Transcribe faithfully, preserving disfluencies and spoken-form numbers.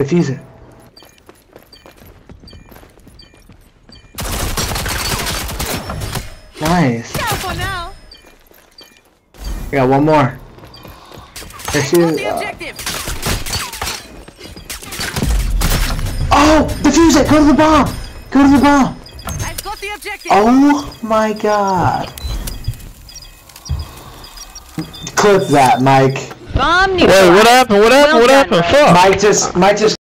Defuse it. Nice. Careful now. I got one more. Let's see. The Uh, objective. oh! Defuse it! Go to the bomb! Go to the bomb! I've got the objective. Oh my god. Clip that, Mike. Bomb Wait, what happened? What happened? Well What done, happened? Mike. Fuck. Mike just, Mike just